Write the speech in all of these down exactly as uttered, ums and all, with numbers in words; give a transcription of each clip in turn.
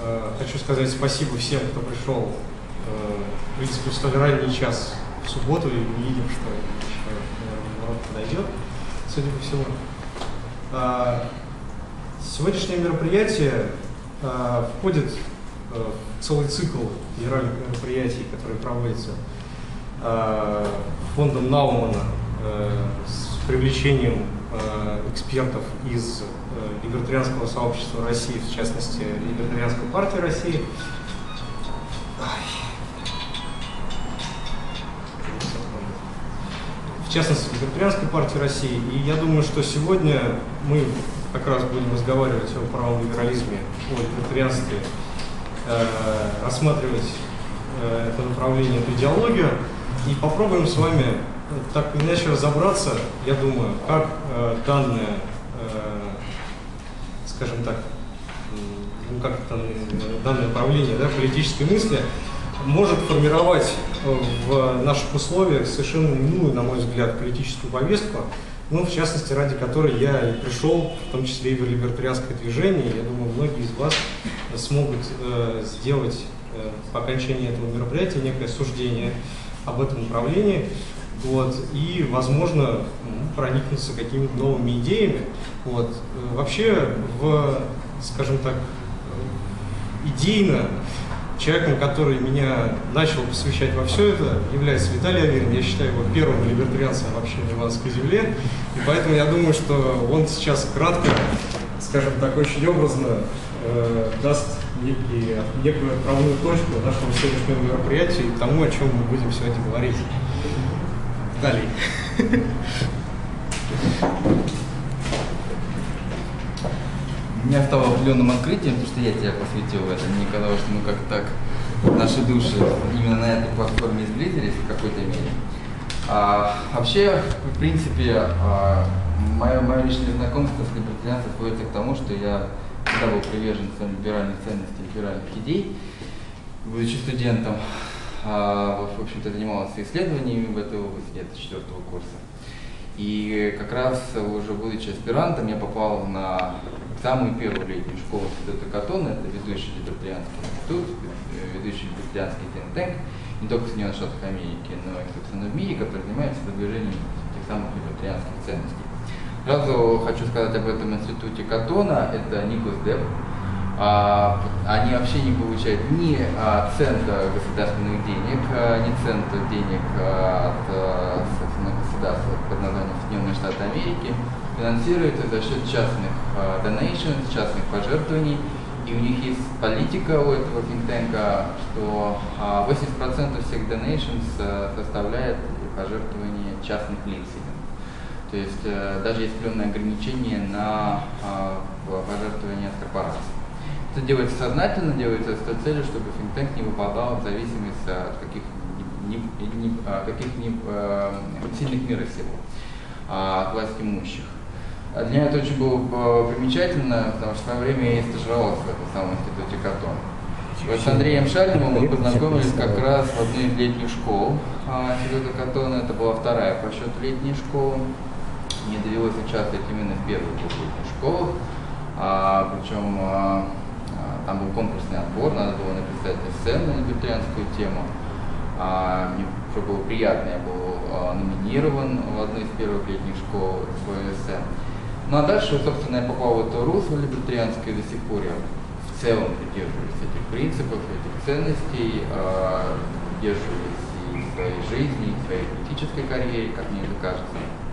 Хочу сказать спасибо всем, кто пришел, в принципе, в столь ранний час в субботу, и мы видим, что еще народ подойдет, судя по всему. Сегодняшнее мероприятие входит в целый цикл генеральных мероприятий, которые проводятся фондом Наумана с привлечением экспертов из либертарианского сообщества России, в частности, Либертарианской партии России. В частности, Либертарианской партии России. И я думаю, что сегодня мы как раз будем разговаривать о правом либерализме, о либертарианстве, рассматривать это направление, эту идеологию, и попробуем с вами так или иначе разобраться, я думаю, как э, данное, э, скажем так, ну, как это, данное направление, да, политической мысли может формировать в наших условиях совершенно иную, на мой взгляд, политическую повестку, ну, в частности, ради которой я и пришел, в том числе и в либертарианское движение. Я думаю, многие из вас смогут э, сделать э, по окончании этого мероприятия некое суждение об этом направлении. Вот, и, возможно, проникнуться какими-то новыми идеями. Вот. Вообще, в, скажем так, идейно, человеком, который меня начал посвящать во все это, является Виталий Аверин. Я считаю его первым либертарианцем вообще на Ивановской земле. И поэтому я думаю, что он сейчас кратко, скажем так, очень образно э, даст некий, некую правовую точку нашему сегодняшнему мероприятию и тому, о чем мы будем сегодня говорить. Далее. Меня стало определенным открытием, потому что я тебя посвятил в это. Мне казалось, что мы как-то так, наши души именно на этой платформе сблизились в какой-то мере. А, вообще, в принципе, а, мое, мое личное знакомство с либертарианством сводится к тому, что я всегда был приверженцем либеральных ценностей, либеральных идей, будучи студентом. А, в общем-то, занимался исследованиями в этой области где-то четвертого курса. И как раз уже будучи аспирантом, я попал на самую первую летнюю школу Института Каттона. Это ведущий либертарианский институт, ведущий либертарианский think tank, не только в Соединенных Штатах Америки, но и, собственно, в мире, который занимается продвижением тех самых либертарианских ценностей. Сразу хочу сказать об этом институте Каттона. Это не Госдеп. А, они вообще не получают ни а, цента государственных денег, а, ни цента денег а, от а, собственно, государства под названием Соединенные Штаты Америки. Финансируется за счет частных а, donations, частных пожертвований. И у них есть политика у этого think tank, что а, восемьдесят процентов всех donations а, составляет пожертвования частных лиц. То есть а, даже есть определенное ограничение на а, пожертвования от корпораций. Это делается сознательно, делается с той целью, чтобы think tank не выпадал в зависимость от каких-нибудь каких э, сильных мира сего, от власть имущих. Для меня это очень было примечательно, потому что в свое время я стажировался в этом самом институте Каттона. Вот с Андреем Шальдиным мы познакомились как раз в одной из летних школ института Каттона. Это была вторая по счету летняя школа. Мне довелось участвовать именно в первых двух летних школах, а, причем а, там был конкурсный отбор, надо было написать эссе на либертарианскую тему. А, мне уже было приятно, я был а, номинирован в одной из первых летних школ свое эссе. Ну а дальше, собственно, я попал в это русло либертарианское, до сих пор я в целом придерживаюсь этих принципов, этих ценностей, а, придерживаюсь и в своей жизни, и в своей политической карьере, как мне это кажется.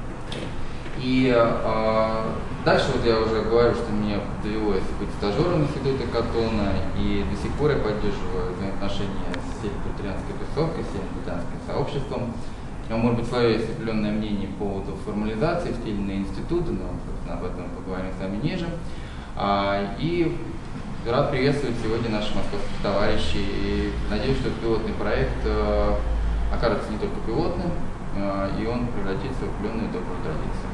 И а, дальше вот я уже говорю, что мне довелось быть стажером института Каттона, и до сих пор я поддерживаю взаимоотношения с всей либертарианской тусовкой, с всем либертарианским сообществом. У меня, может быть, свое есть определенное мнение по поводу формализации в те или иные институты, но, собственно, об этом поговорим с вами ниже. А, и рад приветствовать сегодня наших московских товарищей, и надеюсь, что этот пилотный проект а, окажется не только пилотным, а, и он превратится в определенную добрую традицию.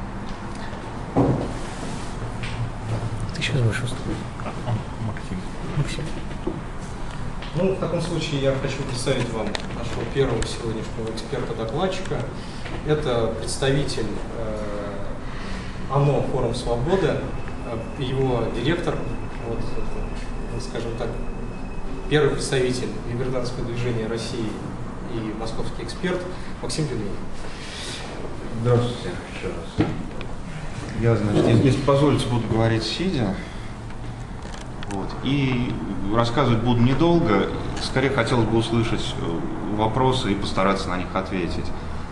Ты сейчас вышел. Максим. Максим. Ну, в таком случае я хочу представить вам нашего первого сегодняшнего эксперта-докладчика. Это представитель э, ОНО «Форум Свободы», э, его директор, вот, скажем так, первый представитель либертарианского движения России и московский эксперт Максим Литвинов. Здравствуйте еще раз. Я, значит, если, если позволите, буду говорить сидя. Вот. И рассказывать буду недолго. Скорее хотелось бы услышать вопросы и постараться на них ответить.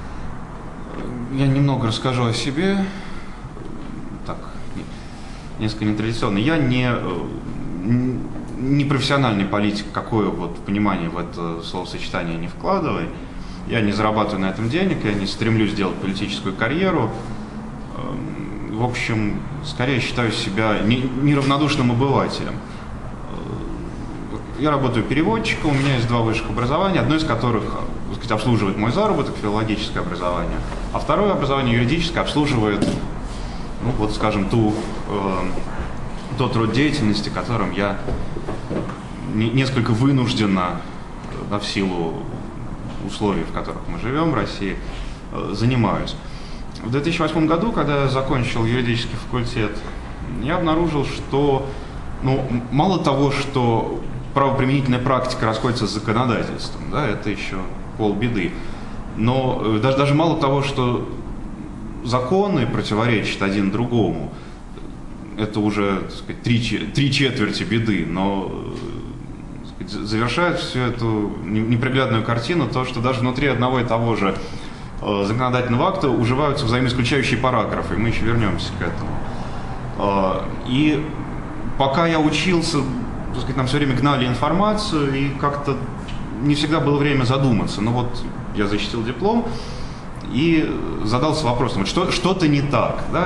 Я немного расскажу о себе. Так, несколько нетрадиционно. Я не, не профессиональный политик, какое вот понимание в это словосочетание не вкладываю. Я не зарабатываю на этом денег, я не стремлюсь делать политическую карьеру. В общем, скорее считаю себя неравнодушным обывателем. Я работаю переводчиком, у меня есть два высших образования, одно из которых, так сказать, обслуживает мой заработок, филологическое образование, а второе образование, юридическое, обслуживает, ну вот, скажем, ту, э, тот род деятельности, которым я не, несколько вынужденно, да, в силу условий, в которых мы живем в России, э, занимаюсь. В две тысячи восьмом году, когда я закончил юридический факультет, я обнаружил, что, ну, мало того, что правоприменительная практика расходится с законодательством, да, это еще полбеды, но даже, даже мало того, что законы противоречат один другому, это уже, так сказать, три, три четверти беды, но, так сказать, завершает всю эту неприглядную картину то, что даже внутри одного и того же законодательного акта уживаются взаимоисключающие параграфы, и мы еще вернемся к этому. И пока я учился, так сказать, нам все время гнали информацию, и как-то не всегда было время задуматься. Но вот я защитил диплом и задался вопросом, вот что, что-то не так, да?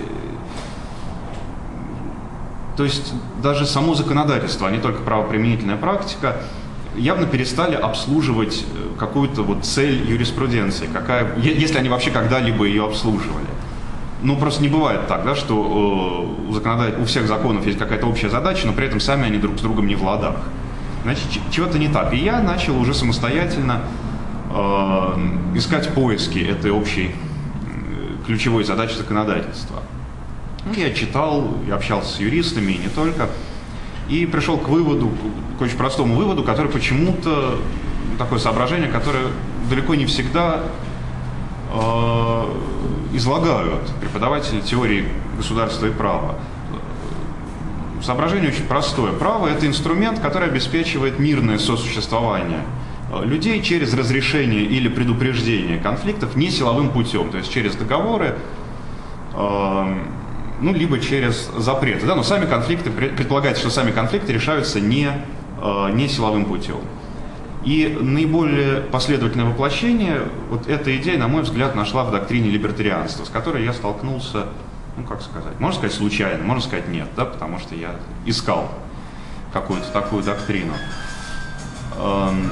То есть даже само законодательство, а не только правоприменительная практика, явно перестали обслуживать какую-то вот цель юриспруденции, какая, если они вообще когда-либо ее обслуживали. Ну, просто не бывает так, да, что э, у, законодатель... у всех законов есть какая-то общая задача, но при этом сами они друг с другом не в ладах. Значит, чего-то не так. И я начал уже самостоятельно э, искать поиски этой общей э, ключевой задачи законодательства. Ну, я читал, я общался с юристами, и не только, и пришел к выводу, к очень простому выводу, который почему-то, такое соображение, которое далеко не всегда э, излагают преподаватели теории государства и права. Соображение очень простое. Право – это инструмент, который обеспечивает мирное сосуществование людей через разрешение или предупреждение конфликтов не силовым путем, то есть через договоры, э, ну, либо через запреты. Да? Но сами конфликты, предполагается, что сами конфликты решаются не, э, не силовым путем. И наиболее последовательное воплощение вот эта идея, на мой взгляд, нашла в доктрине либертарианства, с которой я столкнулся, ну, как сказать, можно сказать, случайно, можно сказать, нет, да, потому что я искал какую-то такую доктрину. Эм,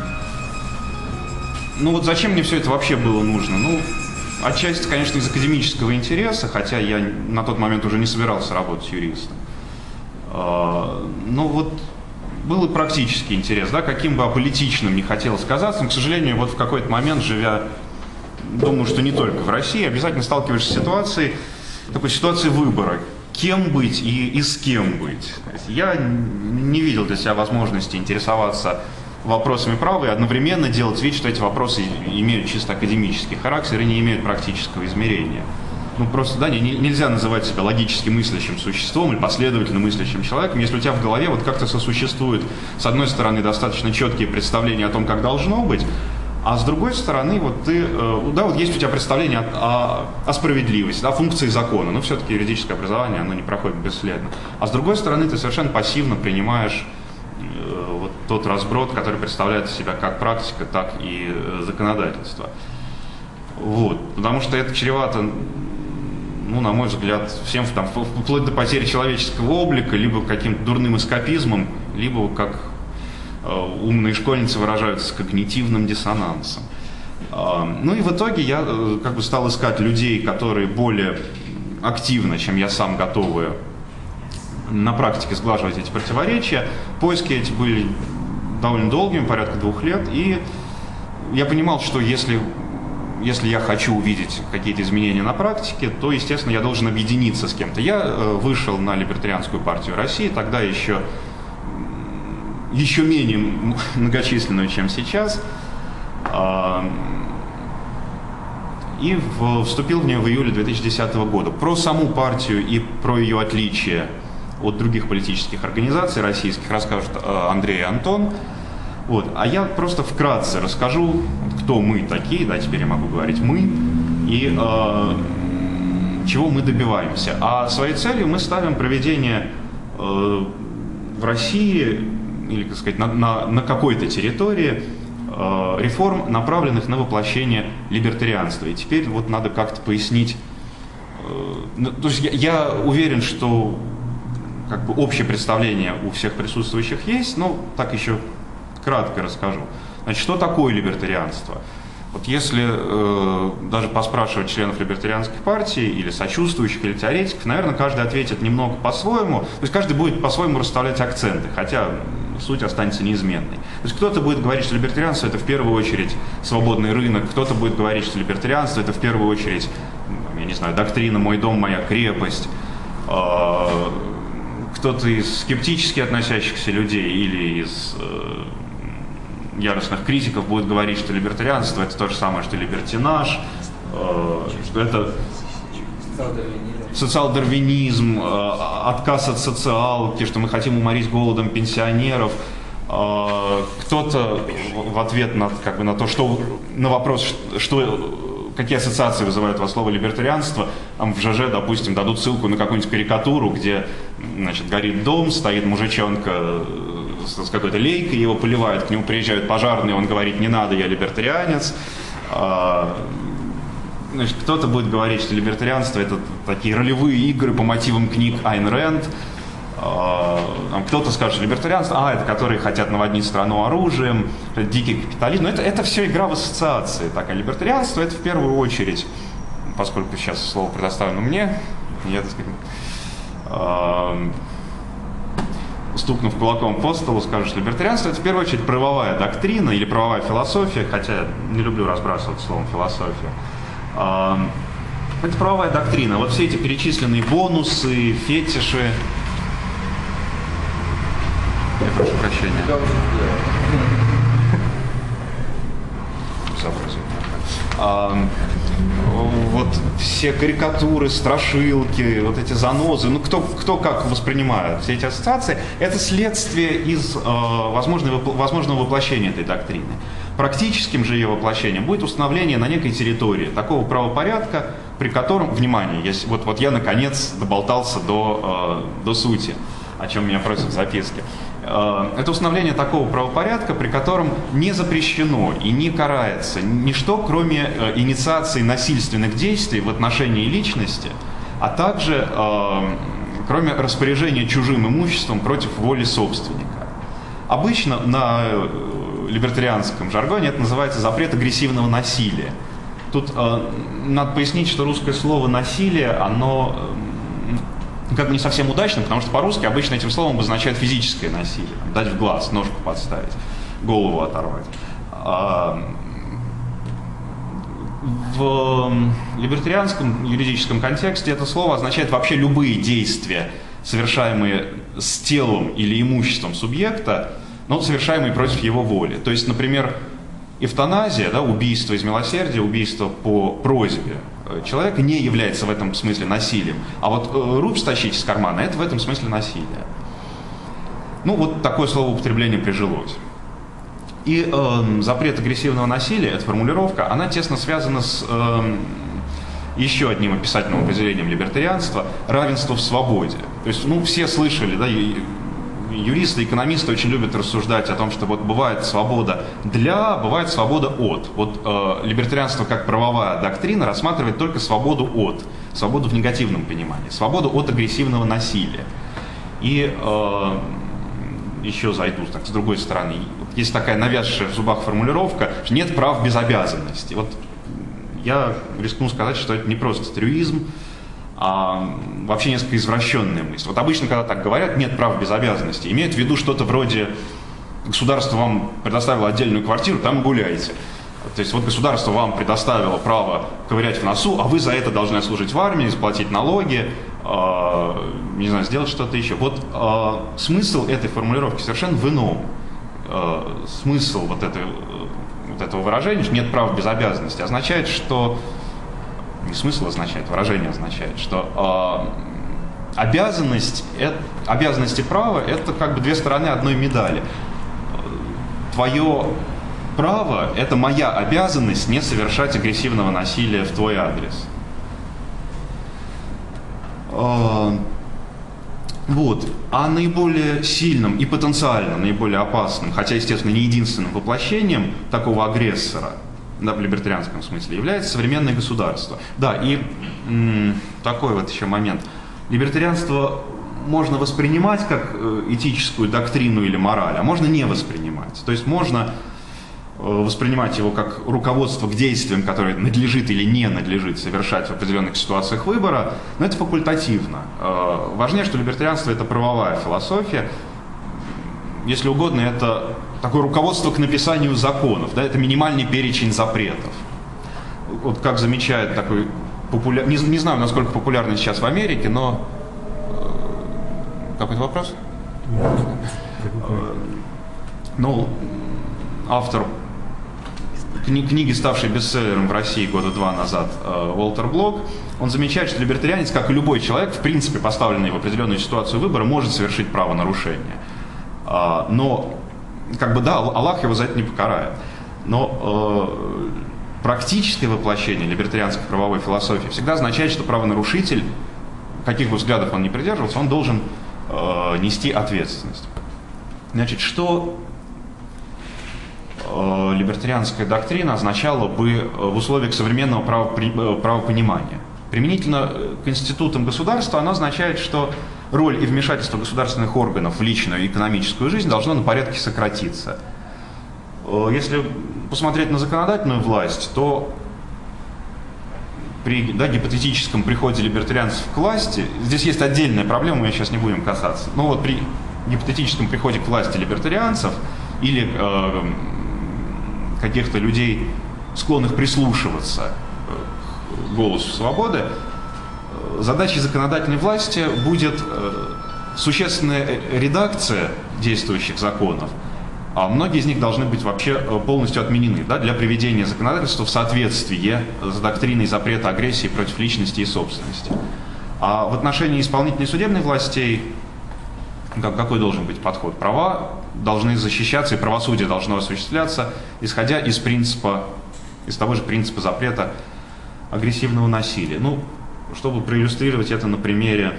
ну вот зачем мне все это вообще было нужно? Ну, отчасти, конечно, из академического интереса, хотя я на тот момент уже не собирался работать юристом. Э, но вот был и практический интерес, да, каким бы аполитичным не хотелось казаться, но, к сожалению, вот в какой-то момент, живя, думаю, что не только в России, обязательно сталкиваешься с ситуацией, такой ситуацией выбора, кем быть и, и с кем быть. Я не видел для себя возможности интересоваться вопросами права и одновременно делать вид, что эти вопросы имеют чисто академический характер и не имеют практического измерения. Ну, просто, да, не, нельзя называть себя логически мыслящим существом или последовательно мыслящим человеком, если у тебя в голове вот как-то сосуществуют, с одной стороны, достаточно четкие представления о том, как должно быть, а с другой стороны, вот ты, э, да, вот есть у тебя представление о, о, о справедливости, о функции закона, но все-таки юридическое образование, оно не проходит бесследно. А с другой стороны, ты совершенно пассивно принимаешь э, вот тот разброд, который представляет из себя как практика, так и э, законодательство. Вот, потому что это чревато, ну, на мой взгляд, всем там, вплоть до потери человеческого облика, либо каким-то дурным эскапизмом, либо, как э, умные школьницы выражаются, с когнитивным диссонансом. Э, ну и в итоге я э, как бы стал искать людей, которые более активно, чем я сам, готовы на практике сглаживать эти противоречия. Поиски эти были довольно долгими, порядка двух лет, и я понимал, что если... Если я хочу увидеть какие-то изменения на практике, то, естественно, я должен объединиться с кем-то. Я э, вышел на Либертарианскую партию России, тогда еще еще менее многочисленную, чем сейчас, и вступил в нее в июле две тысячи десятого года. Про саму партию и про ее отличие от других политических организаций российских расскажут Андрей и Антон. Вот. А я просто вкратце расскажу, кто мы такие, да, теперь я могу говорить «мы», и э, чего мы добиваемся. А своей целью мы ставим проведение э, в России, или, так сказать, на, на, на какой-то территории э, реформ, направленных на воплощение либертарианства. И теперь вот надо как-то пояснить. Э, то есть я, я уверен, что как бы общее представление у всех присутствующих есть, но так еще кратко расскажу. Значит, что такое либертарианство? Вот если э, даже поспрашивать членов либертарианской партии или сочувствующих, или теоретиков, наверное, каждый ответит немного по-своему. То есть каждый будет по-своему расставлять акценты, хотя суть останется неизменной. То есть кто-то будет говорить, что либертарианство — это в первую очередь свободный рынок, кто-то будет говорить, что либертарианство — это в первую очередь, я не знаю, доктрина «мой дом, моя крепость». Э, кто-то из скептически относящихся людей или из э, яростных критиков будет говорить, что либертарианство — это то же самое, что либертинаж, э, что это социал-дарвинизм, э, отказ от социалки, что мы хотим уморить голодом пенсионеров. Э, кто-то в ответ на, как бы, на то, что на вопрос, что, какие ассоциации вызывает у вас слово либертарианство, там в ЖЖ, допустим, дадут ссылку на какую-нибудь карикатуру, где, значит, горит дом, стоит мужичонка с какой-то лейкой, его поливают, к нему приезжают пожарные, он говорит: не надо, я либертарианец. Значит, кто-то будет говорить, что либертарианство — это такие ролевые игры по мотивам книг Айн Рэнд. Кто-то скажет, что либертарианство, а, это которые хотят наводнить страну оружием, это дикий капитализм. Но это, это все игра в ассоциации. Так, а либертарианство — это в первую очередь, поскольку сейчас слово предоставлено мне, я, так сказать, стукнув кулаком по столу, скажу, что либертарианство — это в первую очередь правовая доктрина или правовая философия, хотя я не люблю разбрасываться словом философия. Это правовая доктрина. Вот все эти перечисленные бонусы, фетиши. Я прошу прощения. Вот все карикатуры, страшилки, вот эти занозы, ну кто, кто как воспринимает все эти ассоциации, это следствие из э, возможного, возможного воплощения этой доктрины. Практическим же ее воплощением будет установление на некой территории такого правопорядка, при котором, внимание, я, вот, вот я наконец доболтался до, э, до сути, о чем меня просят в записке. Это установление такого правопорядка, при котором не запрещено и не карается ничто, кроме инициации насильственных действий в отношении личности, а также э, кроме распоряжения чужим имуществом против воли собственника. Обычно на либертарианском жаргоне это называется запрет агрессивного насилия. Тут э, надо пояснить, что русское слово «насилие», оно как бы не совсем удачно, потому что по-русски обычно этим словом обозначает физическое насилие. Дать в глаз, ножку подставить, голову оторвать. В либертарианском юридическом контексте это слово означает вообще любые действия, совершаемые с телом или имуществом субъекта, но совершаемые против его воли. То есть, например, эвтаназия, да, убийство из милосердия, убийство по просьбе человека не является в этом смысле насилием. А вот э, рубь стащить из кармана — это в этом смысле насилие. Ну, вот такое словоупотребление прижилось. И э, запрет агрессивного насилия, эта формулировка, она тесно связана с э, еще одним описательным определением либертарианства — равенство в свободе. То есть, ну, все слышали, да, юристы, экономисты очень любят рассуждать о том, что вот бывает свобода для, бывает свобода от. Вот э, либертарианство как правовая доктрина рассматривает только свободу от, свободу в негативном понимании, свободу от агрессивного насилия. И э, еще зайду так, с другой стороны. Есть такая навязшая в зубах формулировка, что нет прав без обязанностей. Вот я рискну сказать, что это не просто трюизм, а вообще несколько извращенная мысль. Вот обычно, когда так говорят, нет прав без обязанностей, имеют в виду что-то вроде: государство вам предоставило отдельную квартиру, там и гуляйте. То есть вот государство вам предоставило право ковырять в носу, а вы за это должны служить в армии, заплатить налоги, э, не знаю, сделать что-то еще. Вот э, смысл этой формулировки совершенно в ином. э, смысл вот, этой, вот этого выражения, что нет прав без обязанностей, означает, что не смысл означает, выражение означает, что э, обязанность, это, обязанность и право – это как бы две стороны одной медали. Твое право – это моя обязанность не совершать агрессивного насилия в твой адрес. Э, вот. А наиболее сильным и потенциально наиболее опасным, хотя, естественно, не единственным воплощением такого агрессора, да, в либертарианском смысле, является современное государство. Да, и м, такой вот еще момент. Либертарианство можно воспринимать как этическую доктрину или мораль, а можно не воспринимать. То есть можно воспринимать его как руководство к действиям, которые надлежит или не надлежит совершать в определенных ситуациях выбора, но это факультативно. Важнее, что либертарианство – это правовая философия. Если угодно, это такое руководство к написанию законов, да, это минимальный перечень запретов. Вот как замечает такой популяр... не, не знаю, насколько популярный сейчас в Америке, но... Какой-то вопрос? Ну, автор кни- книги, ставшей бестселлером в России года два назад, Уолтер Блок, он замечает, что либертарианец, как и любой человек, в принципе, поставленный в определенную ситуацию выбора, может совершить правонарушение. Но, как бы, да, Аллах его за это не покарает. Но э, практическое воплощение либертарианской правовой философии всегда означает, что правонарушитель, каких бы взглядов он ни придерживался, он должен э, нести ответственность. Значит, что э, либертарианская доктрина означала бы в условиях современного правопри- правопонимания? Применительно к институтам государства она означает, что роль и вмешательство государственных органов в личную и экономическую жизнь должно на порядке сократиться. Если посмотреть на законодательную власть, то при, да, гипотетическом приходе либертарианцев к власти, здесь есть отдельная проблема, мы сейчас не будем касаться, но вот при гипотетическом приходе к власти либертарианцев или э, каких-то людей, склонных прислушиваться к голосу свободы, задачей законодательной власти будет э, существенная редакция действующих законов, а многие из них должны быть вообще полностью отменены, да, для приведения законодательства в соответствие с доктриной запрета агрессии против личности и собственности. А в отношении исполнительной и судебной властей как, какой должен быть подход? Права должны защищаться и правосудие должно осуществляться, исходя из принципа, из того же принципа запрета агрессивного насилия. Ну, чтобы проиллюстрировать это на примере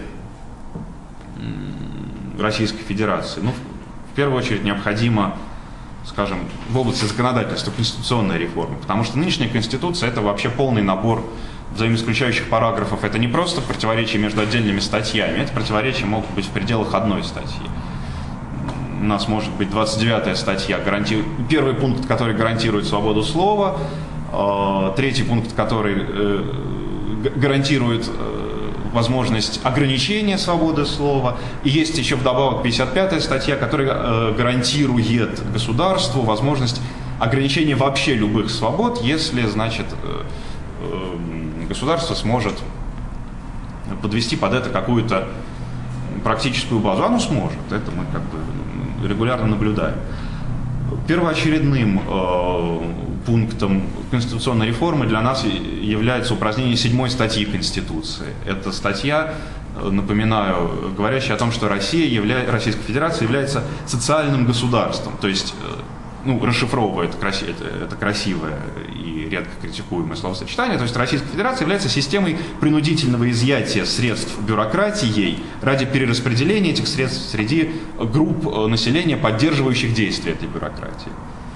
Российской Федерации. Ну, в первую очередь необходимо, скажем, в области законодательства конституционная реформа, потому что нынешняя Конституция – это вообще полный набор взаимоисключающих параграфов. Это не просто противоречия между отдельными статьями, это противоречия могут быть в пределах одной статьи. У нас может быть двадцать девятая статья, гаранти... первый пункт, который гарантирует свободу слова, третий пункт, который гарантирует возможность ограничения свободы слова. И есть еще вдобавок пятьдесят пятая статья, которая гарантирует государству возможность ограничения вообще любых свобод, если, значит, государство сможет подвести под это какую-то практическую базу. Оно сможет, это мы как бы регулярно наблюдаем. Первоочередным э, пунктом конституционной реформы для нас является упразднение седьмой статьи Конституции. Это статья, напоминаю, говорящая о том, что Россия явля... Российская Федерация является социальным государством. То есть, ну, расшифровывая это, краси... это, это красивое и редко критикуемое словосочетание, то есть Российская Федерация является системой принудительного изъятия средств бюрократией ради перераспределения этих средств среди групп населения, поддерживающих действия этой бюрократии.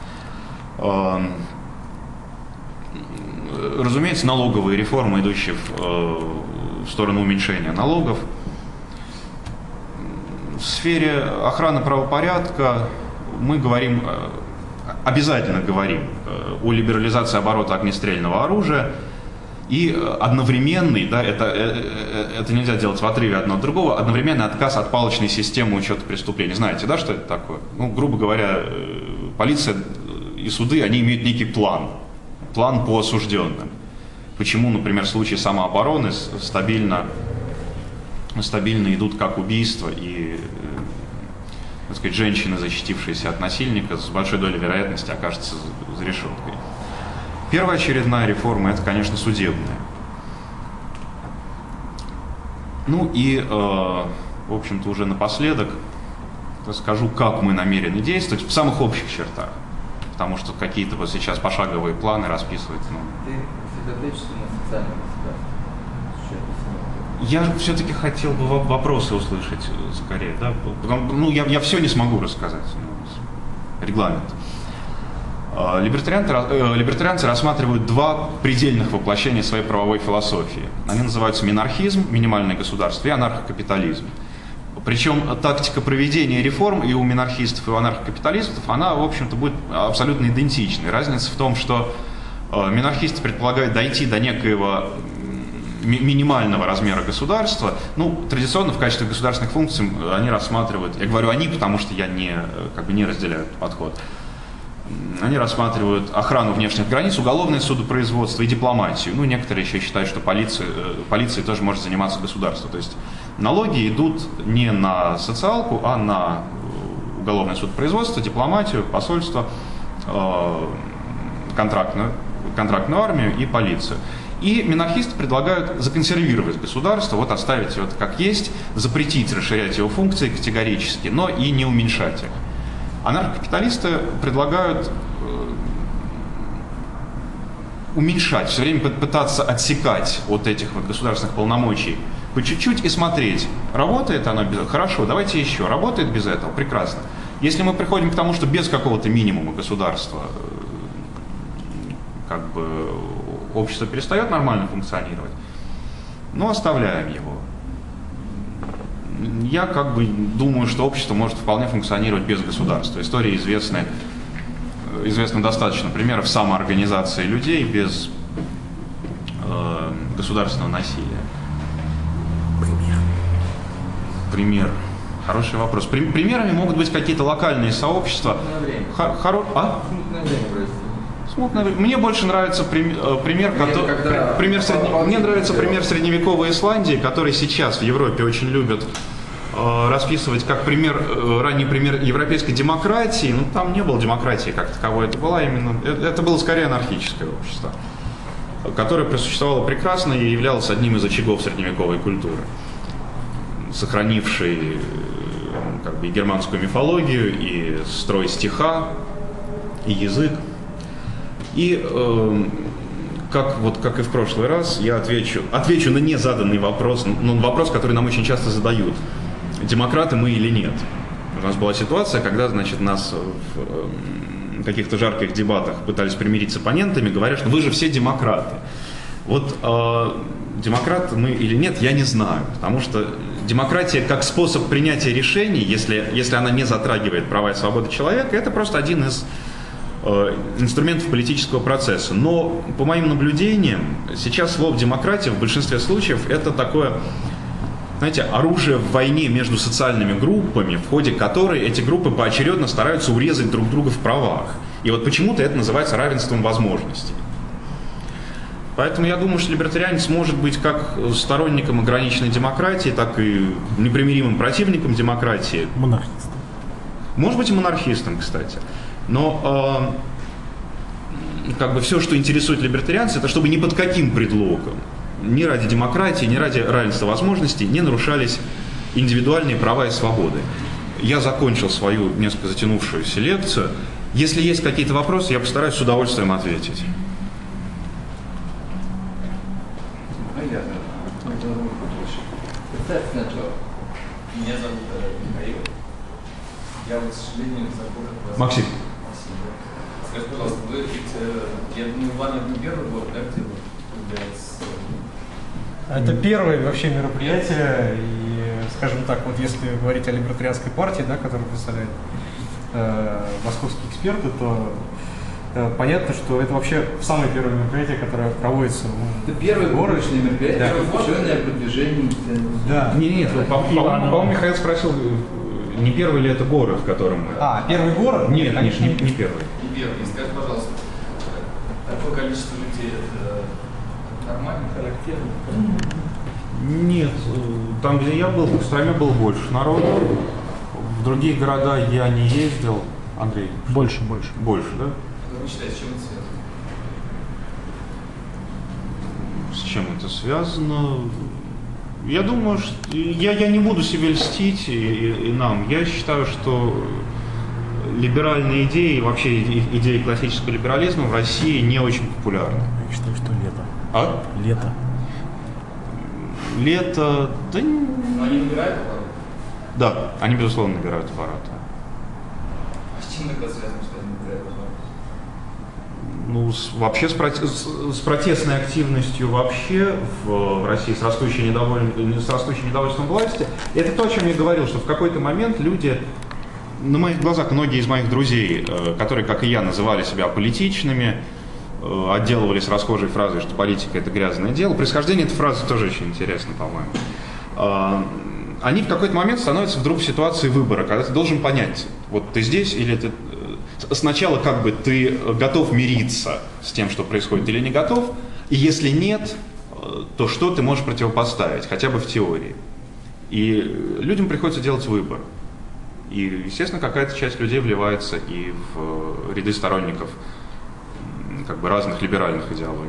Разумеется, налоговые реформы, идущие в, в сторону уменьшения налогов. В сфере охраны правопорядка мы говорим, обязательно говорим о либерализации оборота огнестрельного оружия и одновременный, да, это, это нельзя делать в отрыве одно от другого, одновременный отказ от палочной системы учета преступлений. Знаете, да, что это такое? Ну, грубо говоря, полиция и суды, они имеют некий план, план по осужденным. Почему, например, случаи самообороны стабильно, стабильно идут как убийство и так сказать, женщина, защитившаяся от насильника, с большой долей вероятности окажется за решеткой. Первая очередная реформа – это, конечно, судебная. Ну и, э, в общем-то, уже напоследок расскажу, как мы намерены действовать в самых общих чертах. Потому что какие-то вот сейчас пошаговые планы расписывать. Ну. Ты сосредоточишься на социальном государстве. Я все-таки хотел бы вопросы услышать скорее. Да? Ну, я, я все не смогу рассказать. Регламент. Либертарианцы, либертарианцы рассматривают два предельных воплощения своей правовой философии. Они называются минархизм, минимальное государство, и анархокапитализм. Причем тактика проведения реформ и у минархистов, и у анархокапиталистов, она, в общем-то, будет абсолютно идентичной. Разница в том, что минархисты предполагают дойти до некоего ми- минимального размера государства. Ну, традиционно в качестве государственных функций они рассматривают, я говорю они, потому что я не, как бы не разделяю этот подход, они рассматривают охрану внешних границ, уголовное судопроизводство и дипломатию. Ну, некоторые еще считают, что полиция, полицией тоже может заниматься государство. То есть налоги идут не на социалку, а на уголовное судопроизводство, дипломатию, посольство, контрактную, контрактную армию и полицию. И минархисты предлагают законсервировать государство, вот оставить его как есть, запретить расширять его функции категорически, но и не уменьшать их. Анархокапиталисты предлагают уменьшать, все время пытаться отсекать от этих вот государственных полномочий по чуть-чуть и смотреть, работает оно без этого, хорошо, давайте еще, работает без этого, прекрасно. Если мы приходим к тому, что без какого-то минимума государства как бы общество перестает нормально функционировать, ну, оставляем его. Я как бы думаю, что общество может вполне функционировать без государства. Истории известны, известно достаточно примеров самоорганизации людей без э, государственного насилия. Пример. Пример. Хороший вопрос. При, примерами могут быть какие-то локальные сообщества. Хор, хоро... А? Смутное время, прости. Смутное время. Мне больше нравится пример, пример, который, когда пример средне... Мне нравится пример средневековой Исландии, который сейчас в Европе очень любят э, расписывать как пример, э, ранний пример европейской демократии. Ну, там не было демократии как таковой, это была именно, это, это было скорее анархическое общество, которое просуществовало прекрасно и являлось одним из очагов средневековой культуры, сохранивший как бы и германскую мифологию, и строй стиха, и язык. И э, как, вот, как и в прошлый раз, я отвечу, отвечу на незаданный вопрос, но вопрос, который нам очень часто задают. Демократы мы или нет? У нас была ситуация, когда, значит, нас в э, каких-то жарких дебатах пытались примирить с оппонентами, говоря, что вы же все демократы. Вот э, демократы мы или нет, я не знаю, потому что демократия как способ принятия решений, если, если она не затрагивает права и свободы человека, это просто один из инструментов политического процесса. Но, по моим наблюдениям, сейчас слово «демократия» в большинстве случаев это такое, знаете, оружие в войне между социальными группами, в ходе которой эти группы поочередно стараются урезать друг друга в правах. И вот почему-то это называется равенством возможностей. Поэтому я думаю, что либертарианец может быть как сторонником ограниченной демократии, так и непримиримым противником демократии. Монархистом. Может быть и монархистом, кстати. Но э, как бы все, что интересует либертарианцев, это чтобы ни под каким предлогом, ни ради демократии, ни ради равенства возможностей не нарушались индивидуальные права и свободы. Я закончил свою несколько затянувшуюся лекцию. Если есть какие-то вопросы, я постараюсь с удовольствием ответить. Представьте сначала. Меня зовут Михаил. Я вот, к сожалению, забыл, как вас... Максим. Максим, да. Скажите, пожалуйста, вы ведь, я думаю, Иван, это не первый год, да, где вы появляетесь? Это первое вообще мероприятие, и, скажем так, вот если говорить о либертарианской партии, да, которую представляют э, московские эксперты, то э, понятно, что это вообще самое первое мероприятие, которое проводится в Это первое городе. публичное мероприятие, Да. посвященное продвижению. Да. Нет, нет, по-моему, Михаил спросил, не первый ли это город, в котором мы... А, первый город? Нет, конечно, не, не первый. Не первый. Скажите, пожалуйста, такое количество людей, это нормально, характерно? Нет, там, где я был, в Костроме было больше народу. В другие города я не ездил. Андрей? Больше, больше. Больше, да? Как вы считаете, с чем это связано? С чем это связано? Я думаю, что я, я не буду себе льстить и, и, и нам. Я считаю, что либеральные идеи, вообще идеи классического либерализма в России не очень популярны. Я считаю, что лето. А? Лето. Лето, да, Но они набирают обороты? да, они безусловно набирают обороты. А с чем это связано, что они набирают обороты? Ну, с, вообще с, проте- с, с протестной активностью вообще в, в России, с растущей, недоволь... с растущим недовольством власти. Это то, о чем я говорил, что в какой-то момент люди, на моих глазах многие из моих друзей, э, которые, как и я, называли себя аполитичными, э, отделывались расхожей фразой, что политика — это грязное дело. Происхождение этой фразы тоже очень интересно, по-моему. Э, они в какой-то момент становятся вдруг в ситуации выбора, когда ты должен понять, вот ты здесь или ты... Сначала как бы ты готов мириться с тем, что происходит, или не готов, и если нет, то что ты можешь противопоставить, хотя бы в теории. И людям приходится делать выбор. И, естественно, какая-то часть людей вливается и в ряды сторонников как бы разных либеральных идеологий.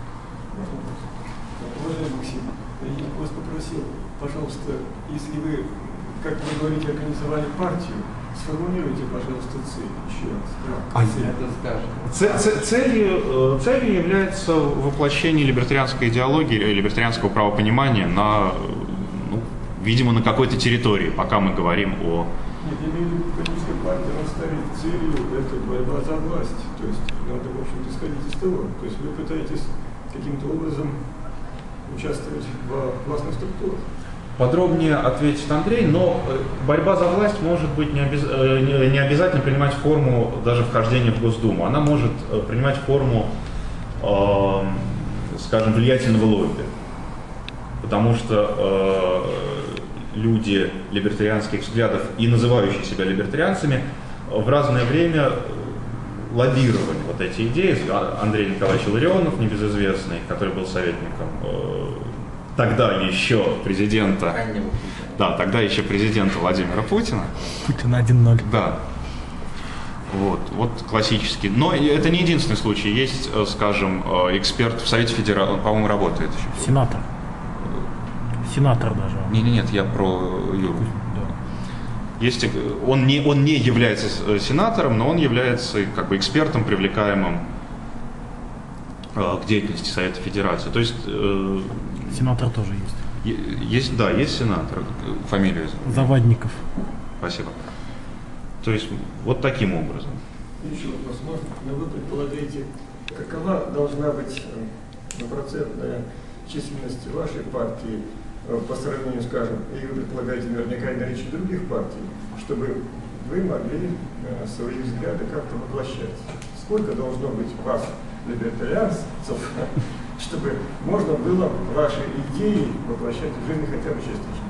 Уважаемый Максим, я вас попросил, пожалуйста, если вы, как вы говорите, организовали партию, сформулируйте, пожалуйста, цель еще раз. А Цель. Это скажем. Ц- ц- целью, целью является воплощение либертарианской идеологии, либертарианского правопонимания на, ну, видимо, на какой-то территории, пока мы говорим о... Нет, я имею в виду, политическая партия, она ставит целью, это борьба за власть. То есть надо, в общем-то, исходить из того. То есть вы пытаетесь каким-то образом участвовать в властных структурах. Подробнее ответит Андрей, но борьба за власть может быть не, обяз... не обязательно принимать форму даже вхождения в Госдуму. Она может принимать форму, э, скажем, влиятельного лобби. Потому что э, люди либертарианских взглядов и называющие себя либертарианцами в разное время лоббировали вот эти идеи. Андрей Николаевич Илларионов, небезызвестный, который был советником э, тогда еще президента, Раннего Путина. да, тогда еще президента Владимира Путина. Путин один ноль. Да. Вот, вот классический. Но это не единственный случай. Есть, скажем, эксперт в Совете Федерации, он, по-моему, работает еще. Сенатор. Сенатор даже. Не, не, нет, я про Юру. Да. Есть, он не, он не является сенатором, но он является как бы экспертом, привлекаемым к деятельности Совета Федерации. То есть э, Сенатор тоже есть. есть, да, есть сенатор. Фамилию. Завадников. Спасибо. То есть вот таким образом. Еще вопрос можно? Но вы предполагаете, какова должна быть э, процентная численность вашей партии э, по сравнению, скажем, и вы предполагаете наверняка и наличие других партий, чтобы вы могли э, свои взгляды как-то воплощать? Сколько должно быть вас, либертарианцев, чтобы можно было ваши идеи воплощать в жизни хотя бы частично?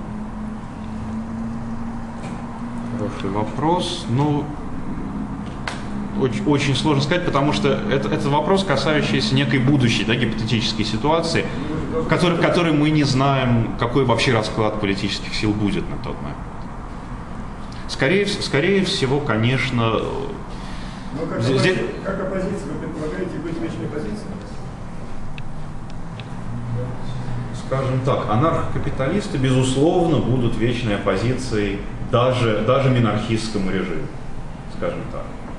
Хороший вопрос. Ну, очень, очень сложно сказать, потому что это, это вопрос, касающийся некой будущей, да, гипотетической ситуации, в которой, в которой мы не знаем, какой вообще расклад политических сил будет на тот момент. Скорее, скорее всего, конечно... Но как, здесь... оппози... как оппозиция вы предполагаете быть вечной позицией? Скажем так, анархокапиталисты, безусловно, будут вечной оппозицией даже, даже монархистскому режиму, скажем так.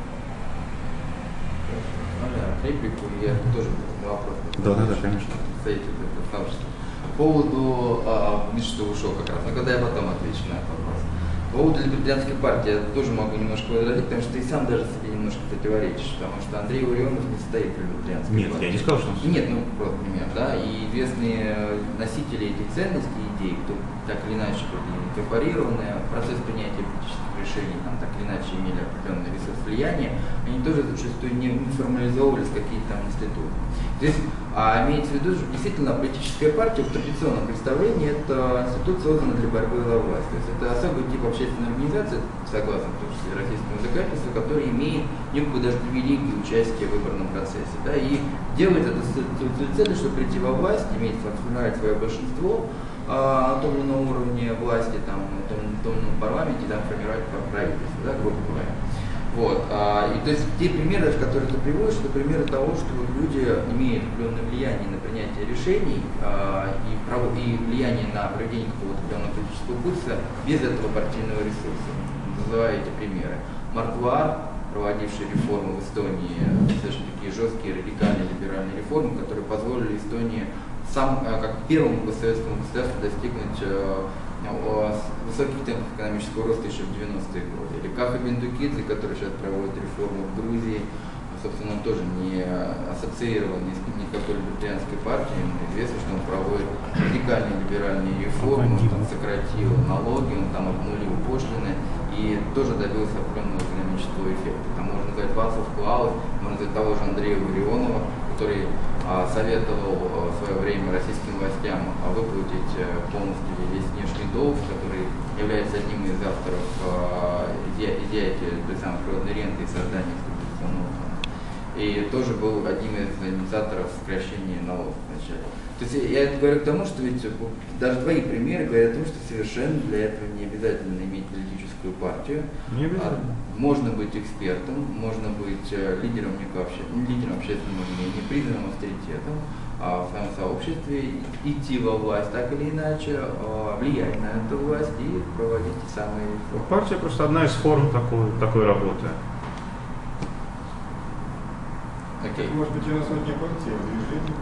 Ну да, реплику, я тоже вопрос. Да, да, да, конечно. Стоите вот это сообщество. По поводу, а, видишь, что ушел как раз, но когда я потом отвечу на этот вопрос. По поводу либертарианской партии я тоже могу немножко возразить, потому что ты сам даже себе немножко противоречишь, потому что Андрей Илларионов не стоит в либертарианской Нет, партии. я не сказал, что он стоит. Нет, ну, просто пример, да, и известные носители этих ценностей и идей, кто так или иначе были инкорпорированы, процесс принятия политических решений, там, так или иначе имели определенный ресурс влияния, они тоже зачастую не, не формализовывались в какие-то там институты. То есть, а имеется в виду, что действительно политическая партия в традиционном представлении это институт, созданный для борьбы за власть. То есть это особый тип общественной организации, согласно в том числе российскому законодательству, который имеет некую даже привилегию участия в выборном процессе. Да, и делает это с целью, чтобы прийти во власть, иметь, сформировать свое большинство, а, на том или ином уровне власти, там, на том, на том или ином парламенте, там, формировать правительство, да, грубо говоря. Вот, а, и то есть те примеры, которые ты приводишь, это примеры того, что вот люди имеют определенное влияние на принятие решений а, и, право, и влияние на проведение какого-то определенного политического курса без этого партийного ресурса. Называю эти примеры. Марк Ваар, проводивший реформы в Эстонии, достаточно такие жесткие, радикальные, либеральные реформы, которые позволили Эстонии сам, как первому постсоветскому государству достигнуть высоких темпов экономического роста еще в девяностые годы. Или Каха Бендукидзе, который сейчас проводит реформу в Грузии, собственно, он тоже не ассоциирован ни с никакой либертарианской партией, но известно, что он проводит радикальные либеральные реформы, он там сократил налоги, он там обнулил пошлины и тоже добился определенного экономического эффекта. Там можно назвать Вацлав Клаус, можно назвать того же Андрея Ларионова, который а, советовал а, в свое время российским властям а, выплатить а, полностью весь внешний долг, который является одним из авторов а, изъятия той самой природной ренты и создания стабилизационного фонда. И тоже был одним из инициаторов сокращения налогов вначале. То есть я это говорю к тому, что ведь даже твои примеры говорят о том, что совершенно для этого не обязательно иметь политическую партию. Не обязательно. А можно быть экспертом, можно быть лидером, лидером общественного мнения, признанным авторитетом а, в своем сообществе, идти во власть так или иначе, а, влиять на эту власть и проводить те самые реформы. Партия просто одна из форм такой, такой работы. Окей. Может быть, я назвать не партия, а движение?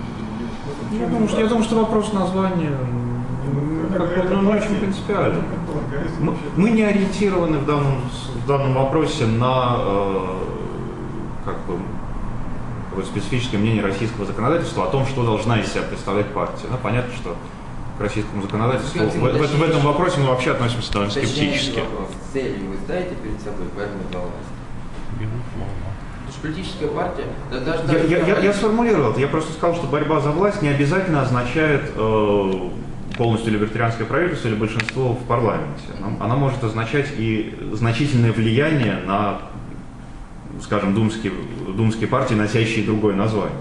Я думаю, что, я думаю, что вопрос названия ну, как, ну, очень принципиален. Мы, мы не ориентированы в данном, в данном вопросе на э, как бы, вот специфическое мнение российского законодательства о том, что должна из себя представлять партия. Ну, понятно, что к российскому законодательству в, в, в, в этом вопросе мы вообще относимся довольно скептически. Цели вы ставите перед собой, поэтому за власть. Политическая партия, да, даже, я, даже я, я, я сформулировал это. Я просто сказал, что борьба за власть не обязательно означает э, полностью либертарианское правительство или большинство в парламенте. Она, она может означать и значительное влияние на, скажем, думские, думские партии, носящие другое название.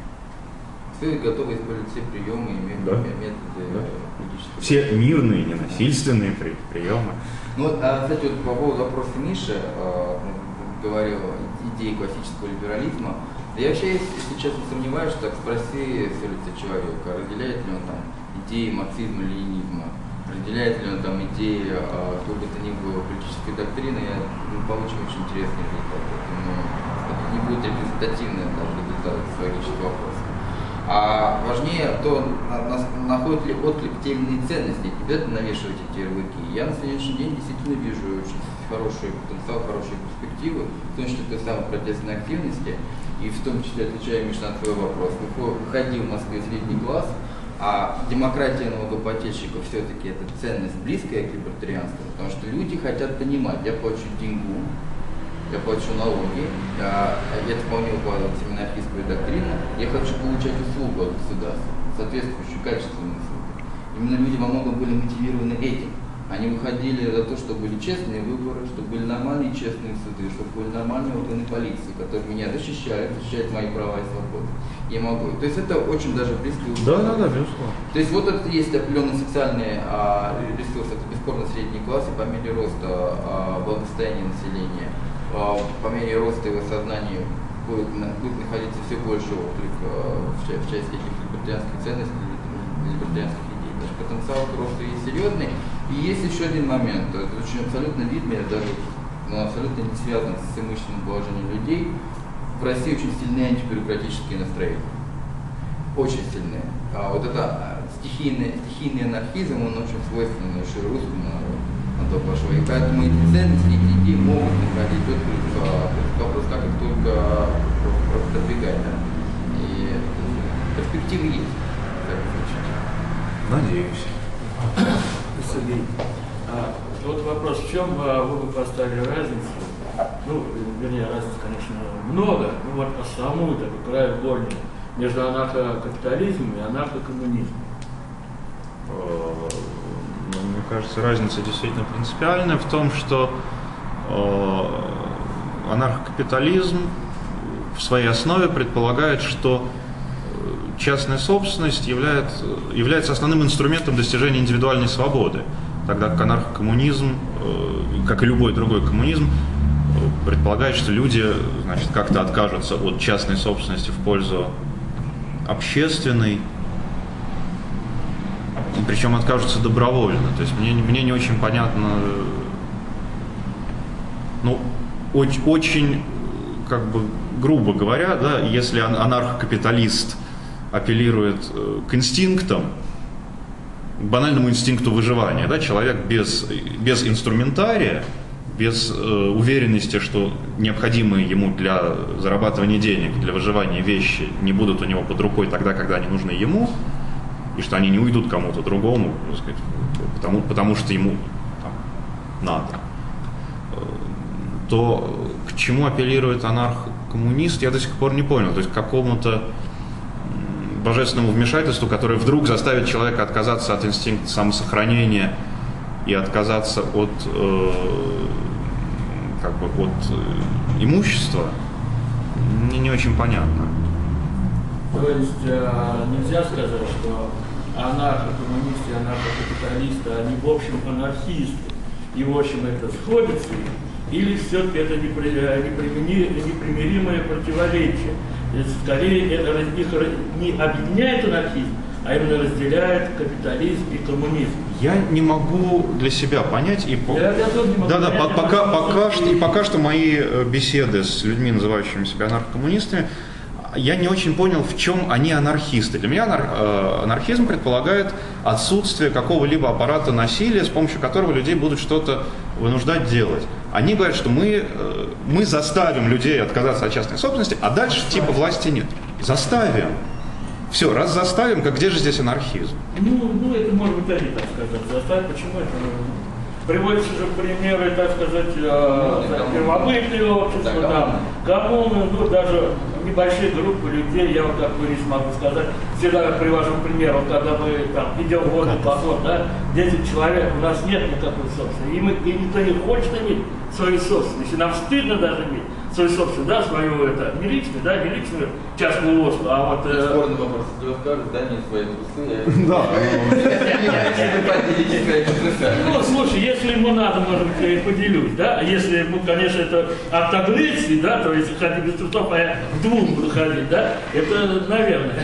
Вы готовы использовать все приемы и методы, да. методы да. политической Все партии. мирные, ненасильственные при, приемы. Ну, а, кстати, вот по поводу вопроса Миши, а, говорил идеи классического либерализма. Да я вообще, если честно, сомневаюсь, что так спроси с улицы человека, разделяет ли он там идеи марксизма, ленинизма, разделяет ли он там идеи а, какой бы то ни было политической доктрины, я ну, получим очень интересный результат. Но это не будет репрезентативным даже результат логического вопроса. А важнее то, на, на, находят ли отклик те или иные ценности, не обязательно навешивать эти ярлыки. Я на сегодняшний день действительно вижу очень хороший потенциал, хорошие перспективы, в том числе той самой протестной активности, и в том числе, отвечая, Миша, на твой вопрос, выходил в Москве средний класс, а демократия налогоплательщиков все-таки это ценность близкая к либертарианству, потому что люди хотят понимать, я плачу деньгу, я плачу налоги, я, я вполне укладываюсь в семинархистскую доктрину, я хочу получать услугу от государства, соответствующую качественную услугу. Именно люди во многом были мотивированы этим. Они выходили за то, чтобы были честные выборы, чтобы были нормальные и честные суды, чтобы были нормальные органы полиции, которые меня защищают, защищают мои права и свободы. Я могу. То есть это очень даже близкие условия. Да, да, да, безусловно. То есть вот это есть определенный социальный а, ресурс, это бесспорно средний класс, и по мере роста а, благосостояния населения, а, по мере роста его сознания будет, будет находиться все больше отклик а, в, в части каких-то либертарианских ценностей, либертарианских идей. Даже потенциал роста есть серьезный. И есть еще один момент, это очень абсолютно видно, даже ну, абсолютно не связан с имущественным положением людей. В России очень сильные антибюрократические настроения. Очень сильные. А вот это стихийный, стихийный анархизм, он очень свойственен еще русскому народу. И поэтому эти ценности, эти идеи могут находить отклик в вопрос, как их только продвигать. Да? И перспективы есть. Надеюсь. Сергей, а, вот вопрос, в чем а, вы бы поставили разницу? Ну, вернее, разницы, конечно, много, но вот основную, такую краеугольную, между анархокапитализмом и анархокоммунизмом. Мне кажется, разница действительно принципиальная в том, что анархокапитализм в своей основе предполагает, что частная собственность является, является основным инструментом достижения индивидуальной свободы, тогда как анархокоммунизм, как и любой другой коммунизм, предполагает, что люди, значит, как-то откажутся от частной собственности в пользу общественной, и причем откажутся добровольно. То есть мне, мне не очень понятно, ну, очень, очень, как бы, грубо говоря, да, если анархокапиталист апеллирует к инстинктам, к банальному инстинкту выживания, да, человек без, без инструментария, без э, уверенности, что необходимые ему для зарабатывания денег, для выживания вещи не будут у него под рукой тогда, когда они нужны ему, и что они не уйдут кому-то другому, так сказать, потому, потому что ему там надо, то к чему апеллирует анархокоммунист, я до сих пор не понял. То есть к какому-то божественному вмешательству, которое вдруг заставит человека отказаться от инстинкта самосохранения и отказаться от, э, как бы, от э, имущества, мне не очень понятно. То есть э, нельзя сказать, что анархокоммунисты, анархокапиталисты, они в общем анархисты, и в общем это сходится, или все-таки это непримиримое противоречие. Скорее это их не объединяет анархизм, а именно разделяет капитализм и коммунизм. Я не могу для себя понять, и по... я, я тоже не могу да, да, понять, пока, пока, что, и пока что мои беседы с людьми, называющими себя анархокоммунистами, я не очень понял, в чем они анархисты. Для меня анар... анархизм предполагает отсутствие какого-либо аппарата насилия, с помощью которого людей будут что-то вынуждать делать. Они говорят, что мы, мы заставим людей отказаться от частной собственности, а дальше типа власти нет. Заставим. Все, раз заставим, как где же здесь анархизм? Ну, ну это может быть они, так сказать, заставить. Почему это? Приводятся же примеры, так сказать, первобытные общества, да, коммуны, ну, даже небольшие группы людей, я вот как бы не смогу сказать, всегда привожу пример, вот когда мы там идем в водный поход, да, десять человек, у нас нет никакой собственности, и, мы, и никто не хочет иметь свою собственность, и нам стыдно даже иметь свою собственность, да, свою, это, не личную, да, не личную частную лодку, а вот... Э... Спорный вопрос, кто скажет, дай мне свои трусы, да. Ну, слушай, если ему надо, может быть, я и поделюсь, да, а если, ну, конечно, это автоглыцкий, да, то есть ходить без трусов, а я в двух буду ходить, да, это, наверное.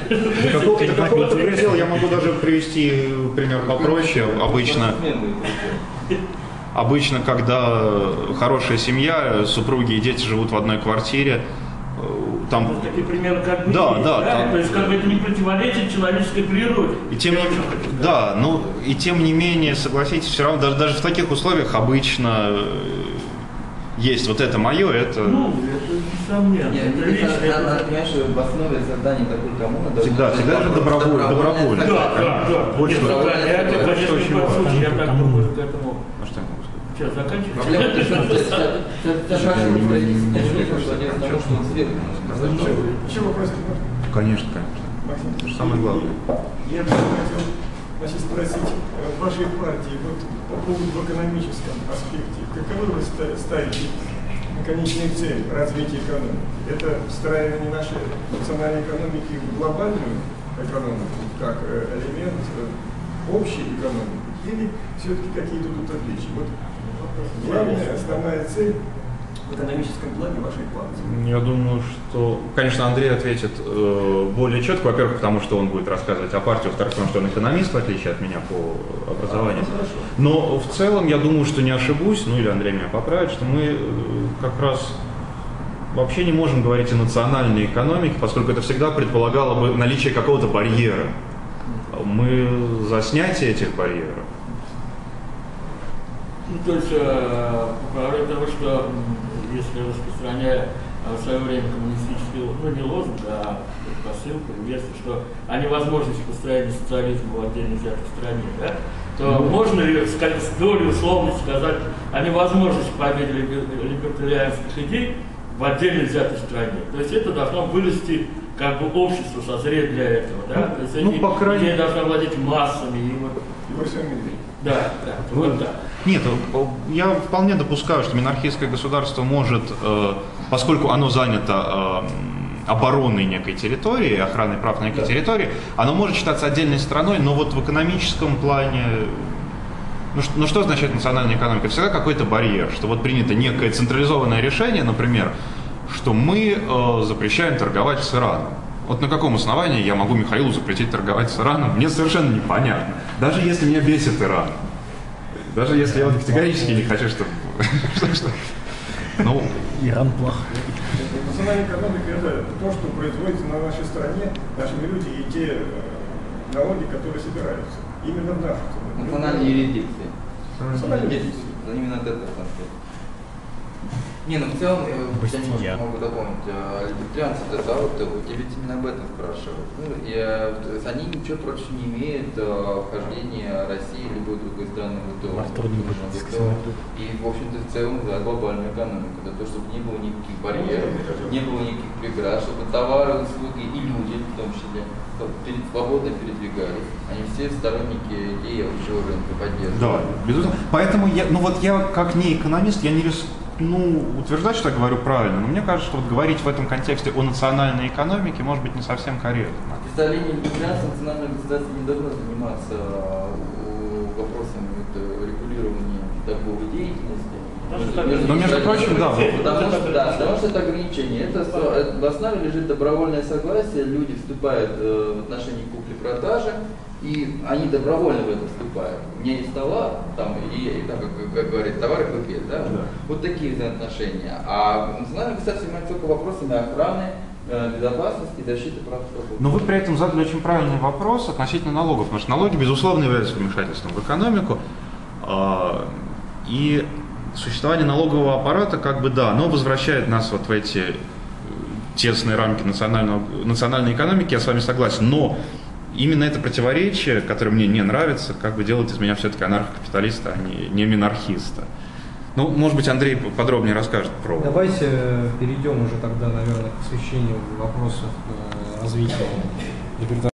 Я могу даже привести пример попроще, обычно... Обычно, когда хорошая семья, супруги и дети живут в одной квартире, там... Вот такие примеры, как бы, да, есть, да, да? там... То есть, как бы это не противоречит человеческой природе. И тем не... Да, ну, и тем не менее, согласитесь, все равно, даже, даже в таких условиях обычно есть вот это мое, это... Ну, это несомненно. Нет, это личное. надо понимать, что в основе создания такой коммуны... Всегда, всегда же добровольно. добровольно. Да, да, да. Больше это, конечно, в коем случае, я так думаю, к этому... А что я могу сказать? Сейчас, заканчиваем. Проблема в том, что это же политическая жизнь, что дело в том, что он сверху. Еще вопрос? Конечно, конечно. Это же самое главное. Я бы хотел, значит, спросить в вашей партии вот по поводу в экономическом аспекте. Каковы вы ставите конечную цель развития экономики? Это встраивание нашей национальной экономики в глобальную экономику, как элемент общей экономики, или все-таки какие-то тут отличия? Вот главная, основная цель в экономическом плане вашей партии? Я думаю, что, конечно, Андрей ответит э, более четко, во-первых, потому что он будет рассказывать о партии, во-вторых, потому что он экономист, в отличие от меня по образованию. А, ну, Но в целом я думаю, что не ошибусь, ну или Андрей меня поправит, что мы э, как раз вообще не можем говорить о национальной экономике, поскольку это всегда предполагало бы наличие какого-то барьера. Мы за снятие этих барьеров. Ну, то есть, э, по правилу того, что если распространяя в свое время коммунистический, ну не лозунг, а посылку, версию, что о невозможности построения социализма в отдельно взятой стране, да, то mm-hmm. можно ли с долей условности сказать о невозможности победы либертарианских идей в отдельно взятой стране. То есть это должно вырасти, как бы общество созреть для этого, да? То есть ну, эти по крайней... идеи должны владеть массами. И вот... И во всем мире. Да, да, Ну, вот так. Нет, я вполне допускаю, что монархическое государство может, э, поскольку оно занято обороной некой территории, охраной прав на некой Да. территории, оно может считаться отдельной страной, но вот в экономическом плане, ну, ш- ну что означает национальная экономика? Это всегда какой-то барьер, что вот принято некое централизованное решение, например, что мы э, запрещаем торговать с Ираном. Вот на каком основании я могу Михаилу запретить торговать с Ираном, мне совершенно непонятно. Даже если меня бесит Иран. Даже если я вот категорически не хочу, чтобы... Ну, Иран плох. Национальная экономика – это то, что производится на нашей стране, нашими людьми, и те э, налоги, которые собираются. Именно в нашей стране. Национальные юрисдикции. Национальные Есть юрисдикции. именно от этого концепт. Не, ну в целом, я Бастия. немножко могу дополнить. а, Либертарианцы, да, вот удивить именно об этом спрашивают. Ну, и, а, то есть они ничего против не имеют а, вхождения России или любой другой страны в ВТО. Артур не будет В сказать. ВТО. И, в общем-то, в целом за глобальную экономику, за то, чтобы не было никаких барьеров, не было никаких преград, чтобы товары, услуги и люди, в том числе, перед- свободно передвигались. Они все сторонники идеи общего рынка поддерживают. да, безусловно. Поэтому я, ну вот я как не экономист, я не рис- ну, утверждать, что я говорю правильно, но мне кажется, что вот говорить в этом контексте о национальной экономике может быть не совсем корректно. Представление либертарианства национальное государство не должно заниматься а, у- вопросами вот, э, регулирования торговой деятельности. Потому что Между- так- Но, между прочим, да, вот- Потому что, да, потому что это ограничение. Это со- э, в основе лежит добровольное согласие, люди вступают э, в отношения купли-продажи, и они добровольно в это вступают. У меня есть товар, там, и, и там, как, как говорит, товар и пакет, да? Да. Вот такие взаимоотношения. А национальное государство занимается только вопросами охраны, э, безопасности и защиты прав свободы. Но вы при этом задали очень правильный вопрос относительно налогов, потому что налоги, безусловно, являются вмешательством в экономику. а, И существование налогового аппарата, как бы да, оно возвращает нас вот в эти э, тесные рамки национального, национальной экономики, я с вами согласен. Но именно это противоречие, которое мне не нравится, как бы делает из меня все-таки анархокапиталиста, а не, не минархиста. Ну, может быть, Андрей подробнее расскажет про... Давайте перейдем уже тогда, наверное, к освещению вопросов э, развития либертарианства.